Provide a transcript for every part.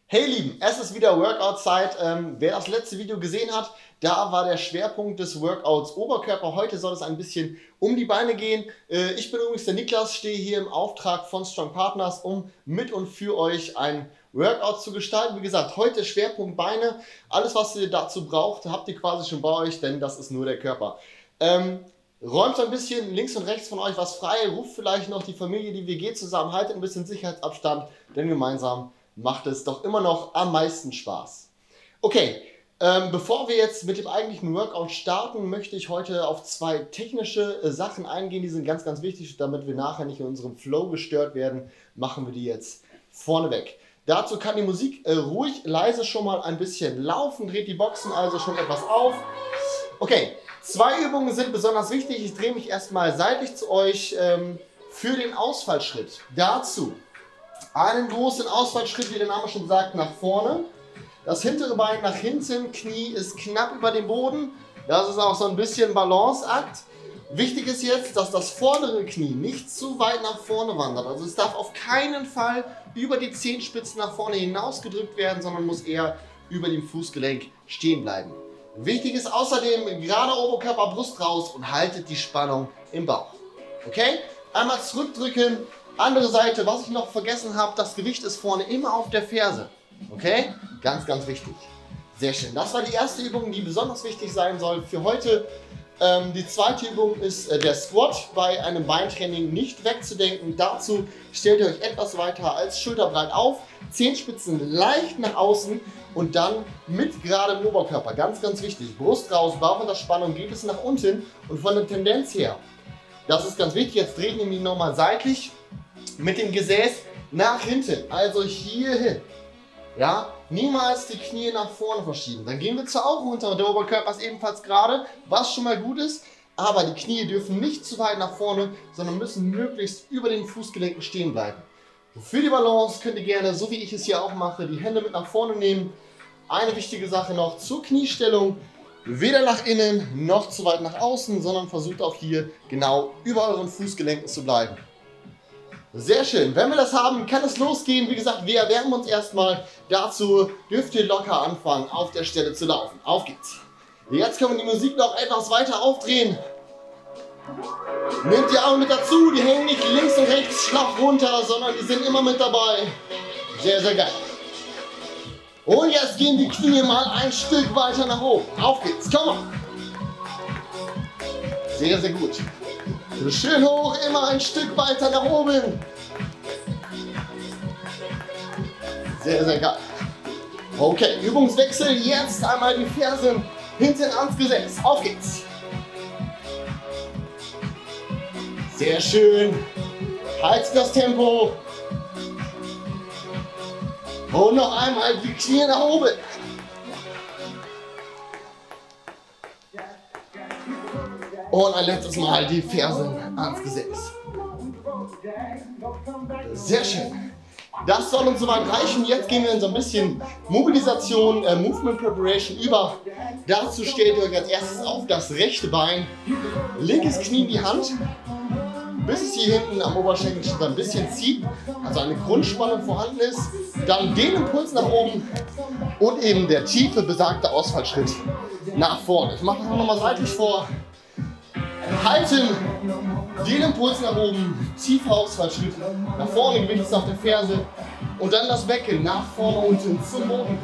Hey Lieben, es ist wieder Workout-Zeit. Wer das letzte Video gesehen hat, da war der Schwerpunkt des Workouts Oberkörper. Heute soll es ein bisschen um die Beine gehen. Ich bin übrigens der Niklas, stehe hier im Auftrag von Strong Partners, um mit und für euch ein Workout zu gestalten. Wie gesagt, heute Schwerpunkt Beine. Alles, was ihr dazu braucht, habt ihr quasi schon bei euch, denn das ist nur der Körper. Räumt ein bisschen links und rechts von euch was frei, ruft vielleicht noch die Familie, die WG zusammen, haltet ein bisschen Sicherheitsabstand, denn gemeinsam macht es doch immer noch am meisten Spaß. Okay, bevor wir jetzt mit dem eigentlichen Workout starten, möchte ich heute auf zwei technische Sachen eingehen, die sind ganz, ganz wichtig, damit wir nachher nicht in unserem Flow gestört werden, machen wir die jetzt vorneweg. Dazu kann die Musik ruhig leise schon mal ein bisschen laufen, dreht die Boxen also schon etwas auf. Okay, zwei Übungen sind besonders wichtig, ich drehe mich erstmal seitlich zu euch für den Ausfallschritt. Dazu einen großen Ausfallschritt, wie der Name schon sagt, nach vorne. Das hintere Bein nach hinten, Knie ist knapp über dem Boden. Das ist auch so ein bisschen Balanceakt. Wichtig ist jetzt, dass das vordere Knie nicht zu weit nach vorne wandert. Also es darf auf keinen Fall über die Zehenspitzen nach vorne hinaus gedrückt werden, sondern muss eher über dem Fußgelenk stehen bleiben. Wichtig ist außerdem, gerade Oberkörper, Brust raus und haltet die Spannung im Bauch. Okay? Einmal zurückdrücken. Andere Seite, was ich noch vergessen habe, das Gewicht ist vorne immer auf der Ferse. Okay? Ganz, ganz wichtig. Sehr schön. Das war die erste Übung, die besonders wichtig sein soll für heute. Die zweite Übung ist der Squat. Bei einem Beintraining nicht wegzudenken. Dazu stellt ihr euch etwas weiter als schulterbreit auf. Zehenspitzen leicht nach außen und dann mit geradem Oberkörper. Ganz, ganz wichtig. Brust raus, Bauch unter Spannung, geht es nach unten und von der Tendenz her. Das ist ganz wichtig. Jetzt drehen wir mich nochmal seitlich. Mit dem Gesäß nach hinten, also hier hin. Ja, niemals die Knie nach vorne verschieben. Dann gehen wir zur Augen runter und der Oberkörper ist ebenfalls gerade, was schon mal gut ist. Aber die Knie dürfen nicht zu weit nach vorne, sondern müssen möglichst über den Fußgelenken stehen bleiben. Für die Balance könnt ihr gerne, so wie ich es hier auch mache, die Hände mit nach vorne nehmen. Eine wichtige Sache noch zur Kniestellung. Weder nach innen noch zu weit nach außen, sondern versucht auch hier genau über euren Fußgelenken zu bleiben. Sehr schön. Wenn wir das haben, kann es losgehen. Wie gesagt, wir erwärmen uns erstmal. Dazu dürft ihr locker anfangen, auf der Stelle zu laufen. Auf geht's. Jetzt können wir die Musik noch etwas weiter aufdrehen. Nehmt die Arme mit dazu. Die hängen nicht links und rechts schlaff runter, sondern die sind immer mit dabei. Sehr, sehr geil. Und jetzt gehen die Knie mal ein Stück weiter nach oben. Auf geht's. Komm on. Sehr, sehr gut. Schön hoch, immer ein Stück weiter nach oben. Sehr, sehr geil. Okay, Übungswechsel. Jetzt einmal die Fersen hinten ans Gesäß. Auf geht's. Sehr schön. Haltet das Tempo. Und noch einmal die Knie nach oben. Und ein letztes Mal die Fersen ans Gesäß. Sehr schön. Das soll uns soweit reichen. Jetzt gehen wir in so ein bisschen Mobilisation, Movement Preparation über. Dazu stellt ihr euch als erstes auf das rechte Bein, linkes Knie in die Hand, bis es hier hinten am Oberschenkel schon ein bisschen zieht, also eine Grundspannung vorhanden ist. Dann den Impuls nach oben und eben der tiefe besagte Ausfallschritt nach vorne. Ich mache das nochmal seitlich vor. Halten, den Impuls nach oben, tiefer Ausfallschritt, nach vorne, Gewicht ist auf der Ferse und dann das Becken nach vorne unten zum Boden.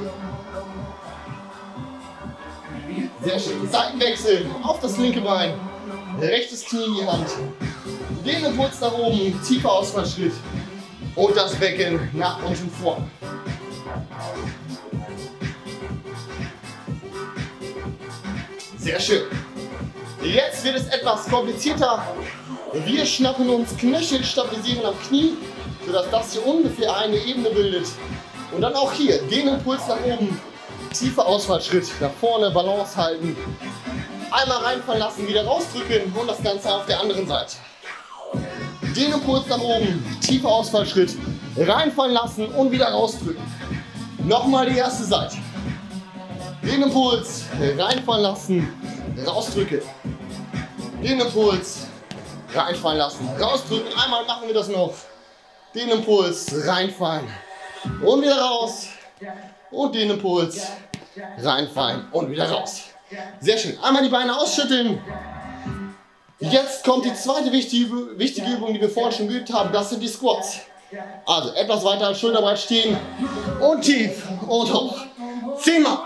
Sehr schön. Seitenwechsel auf das linke Bein, rechtes Knie in die Hand, den Impuls nach oben, tiefer Ausfallschritt und das Becken nach unten vorne. Sehr schön. Jetzt wird es etwas komplizierter. Wir schnappen uns Knöchel, stabilisieren am Knie, sodass das hier ungefähr eine Ebene bildet. Und dann auch hier den Impuls nach oben, tiefer Ausfallschritt, nach vorne, Balance halten. Einmal reinfallen lassen, wieder rausdrücken und das Ganze auf der anderen Seite. Den Impuls nach oben, tiefer Ausfallschritt, reinfallen lassen und wieder rausdrücken. Nochmal die erste Seite. Den Impuls, reinfallen lassen, rausdrücken. Den Impuls reinfallen lassen, rausdrücken. Einmal machen wir das noch. Den Impuls reinfallen und wieder raus. Und den Impuls reinfallen und wieder raus. Sehr schön. Einmal die Beine ausschütteln. Jetzt kommt die zweite wichtige Übung, die wir vorhin schon geübt haben. Das sind die Squats. Also etwas weiter als schulterbreit stehen und tief und hoch. 10 Mal.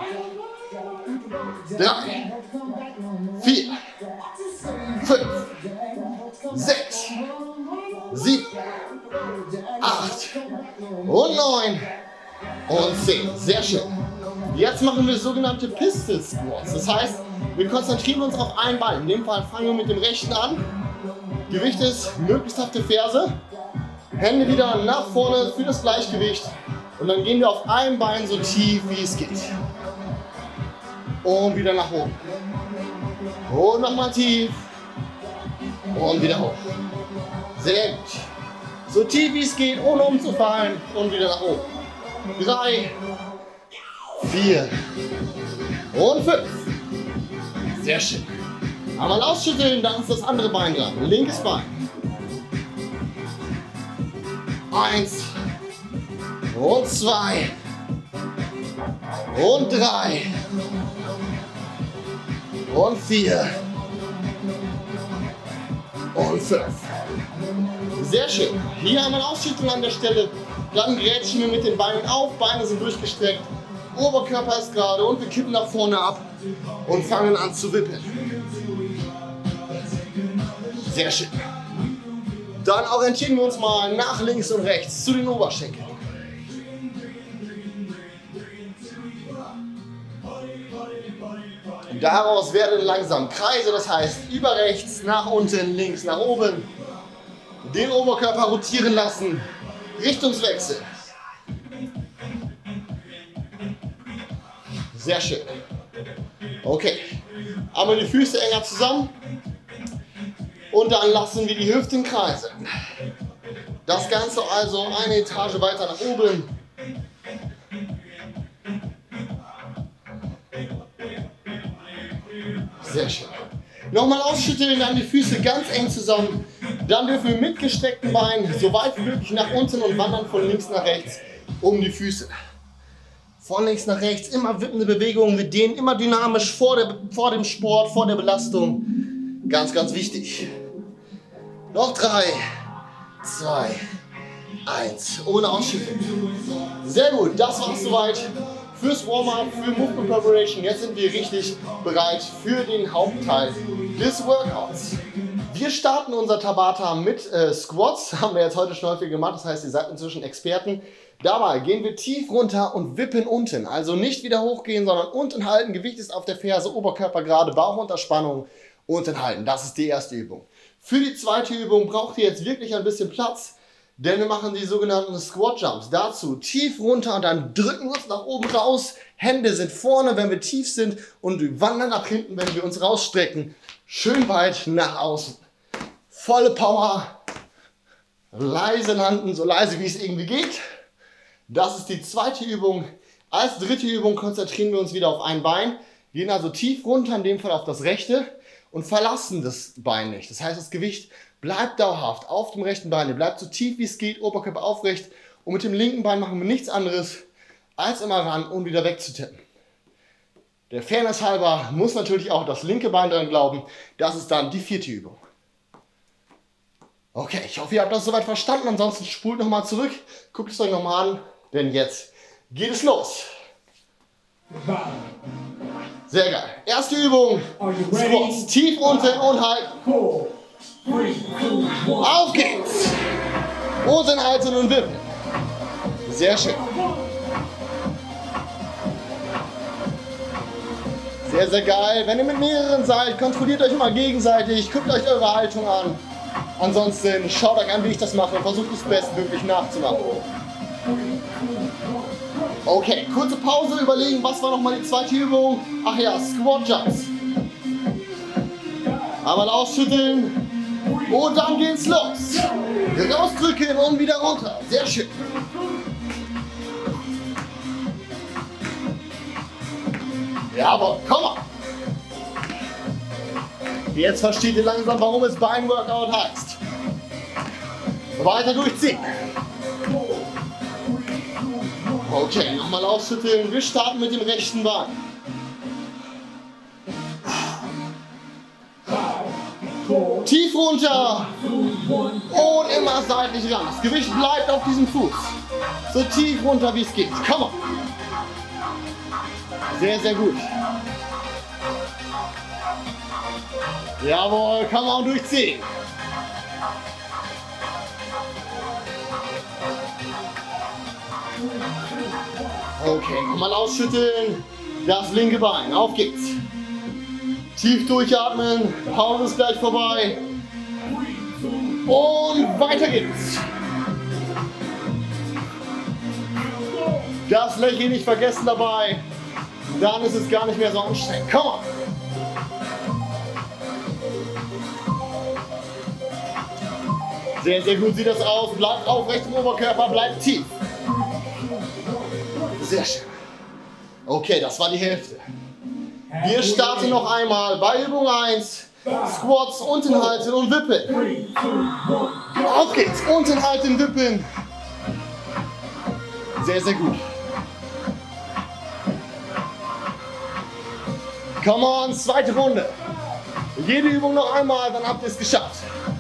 3, 4, 5, 6, 7, 8 und 9 und 10. Sehr schön. Jetzt machen wir sogenannte Pistol Squats. Das heißt, wir konzentrieren uns auf ein Bein. In dem Fall fangen wir mit dem rechten an. Gewicht ist möglichst auf der Ferse. Hände wieder nach vorne für das Gleichgewicht. Und dann gehen wir auf ein Bein so tief wie es geht. Und wieder nach oben. Und nochmal tief. Und wieder hoch. Sehr gut. So tief wie es geht, ohne umzufallen. Und wieder nach oben. 3, 4 und 5. Sehr schön. Einmal ausschütteln, dann ist das andere Bein dran. Linkes Bein. 1 und 2 und 3 und 4 und 5. Sehr schön. Hier einmal ausschütteln an der Stelle. Dann grätschen wir mit den Beinen auf. Beine sind durchgestreckt. Oberkörper ist gerade und wir kippen nach vorne ab und fangen an zu wippen. Sehr schön. Dann orientieren wir uns mal nach links und rechts zu den Oberschenkeln. Daraus werden langsam Kreise, das heißt über rechts, nach unten, links, nach oben. Den Oberkörper rotieren lassen. Richtungswechsel. Sehr schön. Okay. Einmal die Füße enger zusammen. Und dann lassen wir die Hüften kreisen. Das Ganze also eine Etage weiter nach oben. Sehr schön. Nochmal ausschütteln, dann die Füße ganz eng zusammen. Dann dürfen wir mit gestreckten Beinen so weit wie möglich nach unten und wandern von links nach rechts um die Füße. Von links nach rechts, immer wippende Bewegungen. Wir dehnen immer dynamisch vor dem Sport, vor der Belastung. Ganz, ganz wichtig. Noch 3, 2, 1. Ohne Ausschütteln. Sehr gut, das war's soweit fürs Warm-up, für Movement Preparation. Jetzt sind wir richtig bereit für den Hauptteil des Workouts. Wir starten unser Tabata mit Squats. Haben wir jetzt heute schon häufig gemacht, das heißt, ihr seid inzwischen Experten. Dabei gehen wir tief runter und wippen unten. Also nicht wieder hochgehen, sondern unten halten. Gewicht ist auf der Ferse, Oberkörper gerade, Bauch unter Spannung. Unten halten. Das ist die erste Übung. Für die zweite Übung braucht ihr jetzt wirklich ein bisschen Platz, denn wir machen die sogenannten Squat Jumps. Dazu tief runter und dann drücken wir uns nach oben raus. Hände sind vorne, wenn wir tief sind, und wir wandern nach hinten, wenn wir uns rausstrecken. Schön weit nach außen. Volle Power. Leise landen, so leise wie es irgendwie geht. Das ist die zweite Übung. Als dritte Übung konzentrieren wir uns wieder auf ein Bein. Gehen also tief runter, in dem Fall auf das rechte, und verlassen das Bein nicht. Das heißt, das Gewicht bleibt dauerhaft auf dem rechten Bein. Ihr bleibt so tief wie es geht, Oberkörper aufrecht. Und mit dem linken Bein machen wir nichts anderes, als immer ran und wieder wegzutippen. Der Fairness halber muss natürlich auch das linke Bein dran glauben. Das ist dann die vierte Übung. Okay, ich hoffe, ihr habt das soweit verstanden. Ansonsten spult nochmal zurück, guckt es euch nochmal an, denn jetzt geht es los. Sehr geil. Erste Übung. Squats. Tief unten und halten. Auf geht's. Unten halten und wippen. Sehr schön. Sehr, sehr geil. Wenn ihr mit mehreren seid, kontrolliert euch immer gegenseitig. Guckt euch eure Haltung an. Ansonsten schaut euch an, wie ich das mache und versucht es bestmöglich nachzumachen. Okay, kurze Pause, überlegen, was war nochmal die zweite Übung? Ach ja, Squat Jumps. Einmal ausschütteln und dann geht's los. Rausdrücken und wieder runter. Sehr schön. Jawohl, komm mal. Jetzt versteht ihr langsam, warum es Beinworkout heißt. Weiter durchziehen. Okay, nochmal ausschütteln. Wir starten mit dem rechten Bein. Tief runter und immer seitlich ran. Das Gewicht bleibt auf diesem Fuß. So tief runter wie es geht. Come on. Sehr, sehr gut. Jawohl, kann man durchziehen. Okay, nochmal ausschütteln. Das linke Bein. Auf geht's. Tief durchatmen. Pause ist gleich vorbei. Und weiter geht's. Das Lächeln nicht vergessen dabei. Dann ist es gar nicht mehr so anstrengend. Komm on. Sehr, sehr gut sieht das aus. Bleibt aufrecht im Oberkörper, bleibt tief. Sehr schön. Okay, das war die Hälfte. Wir starten noch einmal bei Übung 1. Squats, unten halten und wippen. Auf geht's. Unten halten, wippen. Sehr, sehr gut. Come on, zweite Runde. Jede Übung noch einmal, dann habt ihr es geschafft.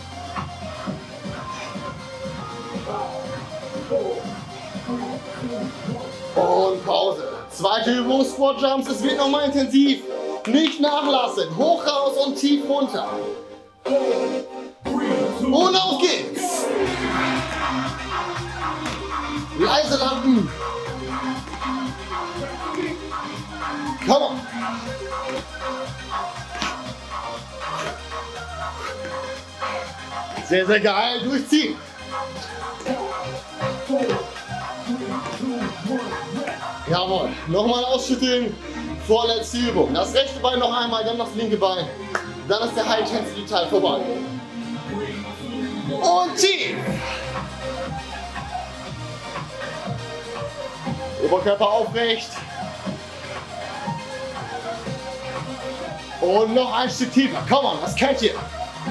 Und Pause. Zweite Übung, Squat Jumps. Es wird nochmal intensiv. Nicht nachlassen. Hoch raus und tief runter. Und auf geht's. Leise landen. Come on. Sehr, sehr geil. Durchziehen. Jawohl. Nochmal ausschütteln. Vorletzte Übung. Das rechte Bein noch einmal, dann das linke Bein. Dann ist der High-Intensity-Teil vorbei. Und tief. Oberkörper aufrecht. Und noch ein Stück tiefer. Komm on, das kennt ihr.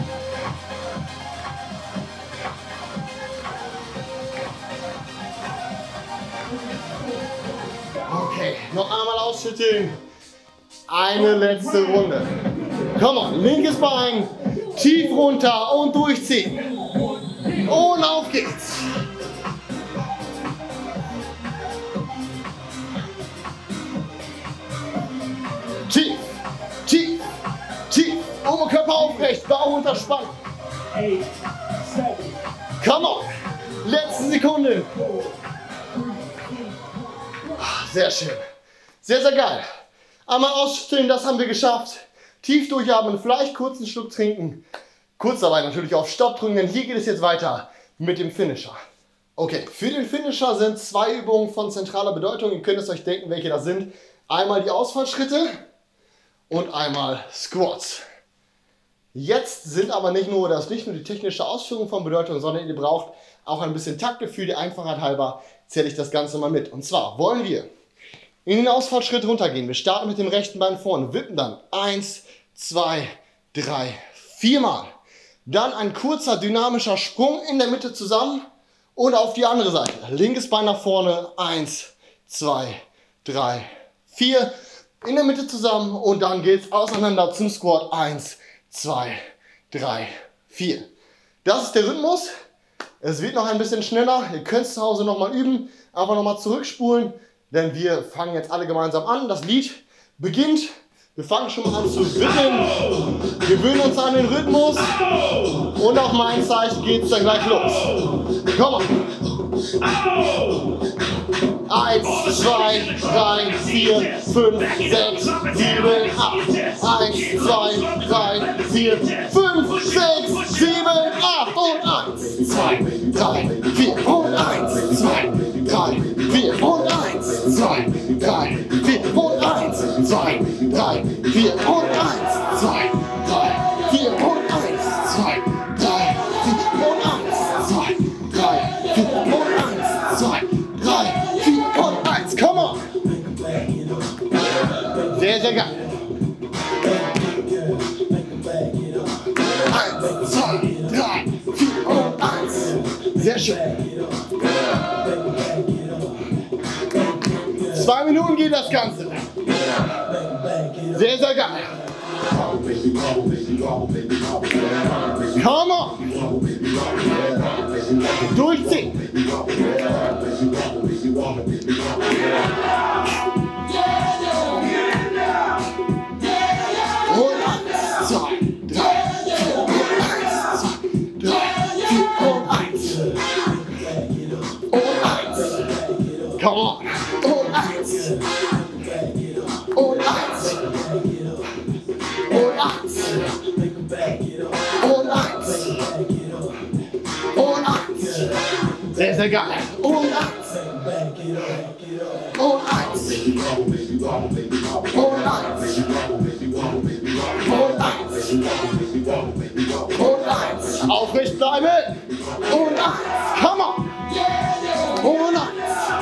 Okay, noch einmal ausschütteln. Eine letzte Runde. Komm on, linkes Bein, tief runter und durchziehen. Und auf geht's. Tief, tief, tief. Oberkörper aufrecht, Bauch unterspannt. Come on, letzte Sekunde. Sehr schön. Sehr, sehr geil. Einmal ausschütteln, das haben wir geschafft. Tief durchatmen, vielleicht kurz einen Schluck trinken. Kurz dabei natürlich auf Stopp drücken, denn hier geht es jetzt weiter mit dem Finisher. Okay, für den Finisher sind zwei Übungen von zentraler Bedeutung. Ihr könnt es euch denken, welche das sind. Einmal die Ausfallschritte und einmal Squats. Jetzt sind aber nicht nur die technische Ausführung von Bedeutung, sondern ihr braucht auch ein bisschen Taktgefühl. Der Einfachheit halber zähle ich das Ganze mal mit. Und zwar wollen wir in den Ausfallschritt runtergehen. Wir starten mit dem rechten Bein vorne, wippen dann 1, 2, 3, 4 Mal. Dann ein kurzer dynamischer Sprung in der Mitte zusammen und auf die andere Seite. Linkes Bein nach vorne, 1, 2, 3, 4. In der Mitte zusammen und dann geht es auseinander zum Squat. 1, 2, 3, 4. Das ist der Rhythmus. Es wird noch ein bisschen schneller. Ihr könnt es zu Hause nochmal üben. Einfach nochmal zurückspulen. Denn wir fangen jetzt alle gemeinsam an. Das Lied beginnt. Wir fangen schon mal an zu wippen. Gewöhnen uns an den Rhythmus. Und auf mein Zeichen geht es dann gleich los. Komm mal. 1, 2, 3, 4, 5, 6, 7, 8. 1, 2, 3, 4, 5, 6, 7, 8. Und 1, 2, 3, 4. Und 1, 2, 3, 4. Und 1, 2, 3, 4. Und 1, 2, 3, 4. Und 1, 2, 3, 4. Und 1, 2, 3, 4. Und 1, 2, 3, 4. Und 1, 2, 3, 4 und 1. Come on! Sehr, sehr geil. 1, 2, 3, 4 und 1. Sehr schön. 2 Minuten geht das Ganze. Sehr, sehr geil. Come on. Durchziehen. Und 1, 2, 3, 4 und 1, 2, 3, 4 und 1. Und 1. Come on. Und 1. Und 1. Und 1. Und 1. Und 1. Sehr, sehr geil. Und 1. Und 1. Und 1. Und 1. Und 1. Aufrecht bleiben. Und 1. Come on. Und 1.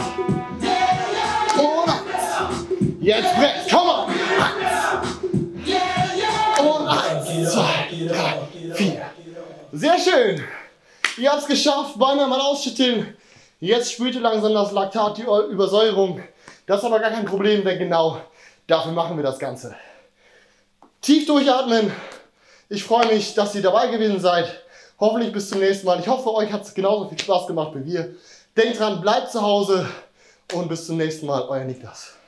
Und 1. Jetzt Brett. Come on. 1. Und 1, 2, 3, 4. Sehr schön. Ihr habt es geschafft. Beine mal ausschütteln. Jetzt spürt ihr langsam das Laktat, die Übersäuerung. Das ist aber gar kein Problem, denn genau dafür machen wir das Ganze. Tief durchatmen. Ich freue mich, dass ihr dabei gewesen seid. Hoffentlich bis zum nächsten Mal. Ich hoffe, euch hat es genauso viel Spaß gemacht wie wir. Denkt dran, bleibt zu Hause und bis zum nächsten Mal. Euer Niklas.